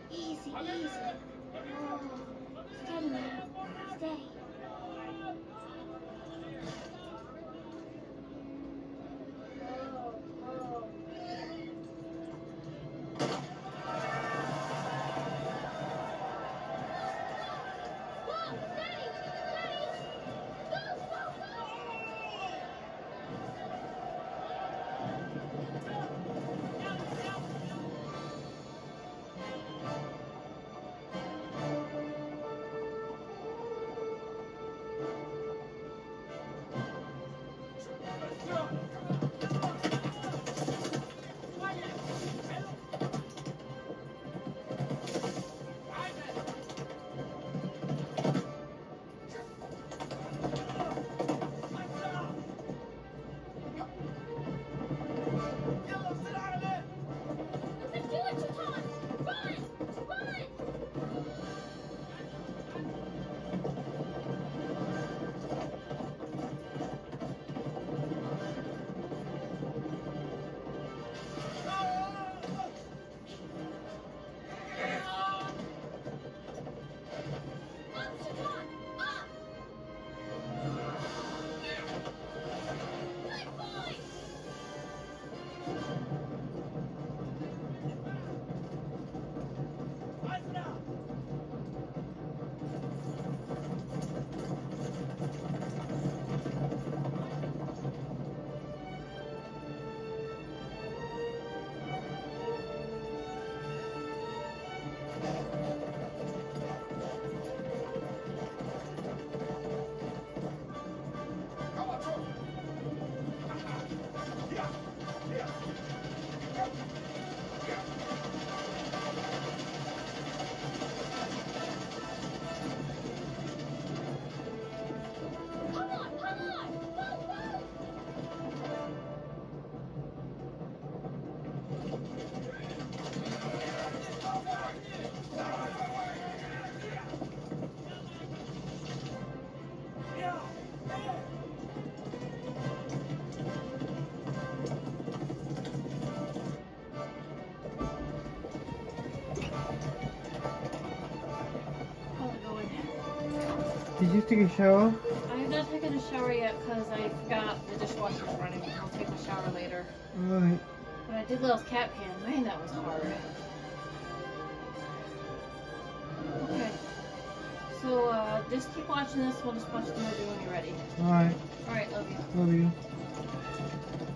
Easy, easy. Oh, steady, man. Steady. Did you take a shower? I'm not taking a shower yet because I forgot the dishwasher's running. I'll take a shower later. Alright. But I did Lil's cat pan. Man, that was hard. Okay. So, just keep watching this. We'll just watch the movie when you're ready. Alright. Alright, love you. Love you.